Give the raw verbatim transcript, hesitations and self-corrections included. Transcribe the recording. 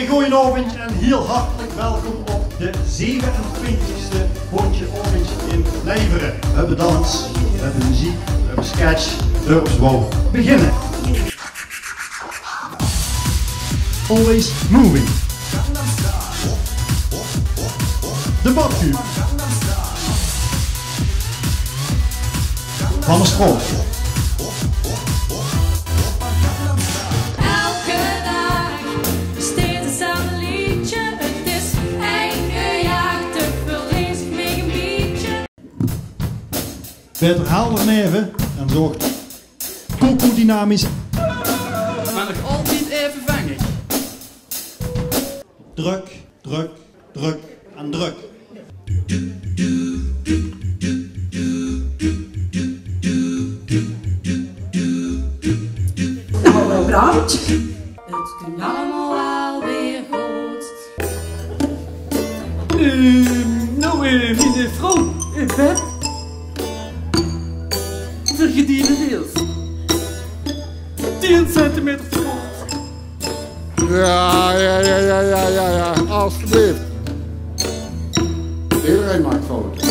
Goedenavond en heel hartelijk welkom op de zevenentwintigste Bontje Orange in Leivere. We hebben dans, we hebben muziek, we hebben sketch, dus we beginnen. Always moving. De badkuur. Van de stroom. Beter haal er neven en zorgt cocodynamisch. Maar nog altijd even vangig. Druk, druk, druk en druk. Nou, Bontje. Het komt allemaal wel weer goed. Uh, nou, uh, mijn vrouw, in bed. Vergediende deels. tien centimeter te kort. Ja, ja, ja, ja, ja, ja, ja, alsjeblieft. Iedereen maakt foto's.